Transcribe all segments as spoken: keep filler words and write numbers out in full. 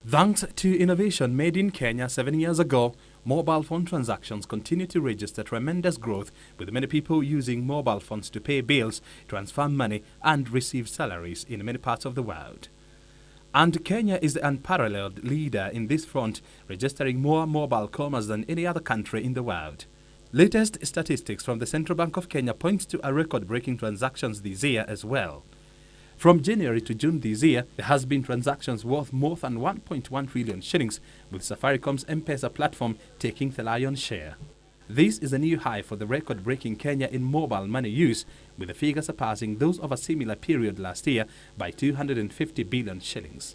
Thanks to innovation made in Kenya seven years ago, mobile phone transactions continue to register tremendous growth, with many people using mobile phones to pay bills, transfer money, and receive salaries in many parts of the world. And Kenya is the unparalleled leader in this front, registering more mobile commerce than any other country in the world. Latest statistics from the Central Bank of Kenya point to a record-breaking transactions this year as well. From January to June this year, there has been transactions worth more than one point one trillion shillings, with Safaricom's M-Pesa platform taking the lion's share. This is a new high for the record-breaking Kenya in mobile money use, with the figure surpassing those of a similar period last year by two hundred fifty billion shillings.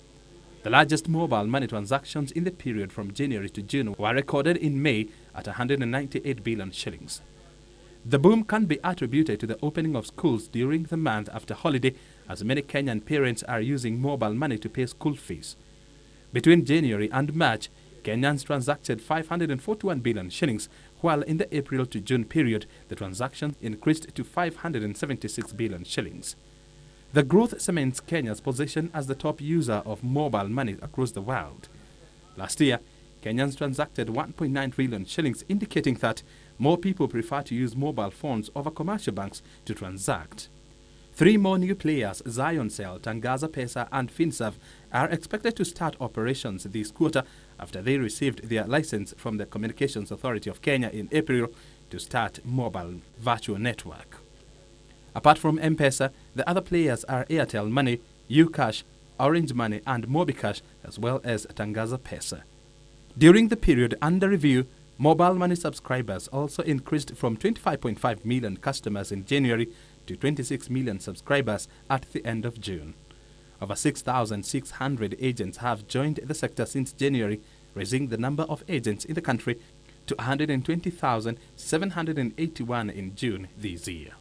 The largest mobile money transactions in the period from January to June were recorded in May at one hundred ninety-eight billion shillings. The boom can be attributed to the opening of schools during the month after holiday, as many Kenyan parents are using mobile money to pay school fees. Between January and March, Kenyans transacted five hundred forty-one billion shillings, while in the April to June period, the transactions increased to five hundred seventy-six billion shillings. The growth cements Kenya's position as the top user of mobile money across the world. Last year, Kenyans transacted one point nine trillion shillings, indicating that more people prefer to use mobile phones over commercial banks to transact. Three more new players, ZionCell, Tangaza Pesa and FinServ, are expected to start operations this quarter after they received their license from the Communications Authority of Kenya in April to start mobile virtual network. Apart from M-Pesa, the other players are Airtel Money, UCash, Orange Money and MobiCash, as well as Tangaza Pesa. During the period under review, mobile money subscribers also increased from twenty-five point five million customers in January to twenty-six million subscribers at the end of June. Over six thousand six hundred agents have joined the sector since January, raising the number of agents in the country to one hundred twenty thousand seven hundred eighty-one in June this year.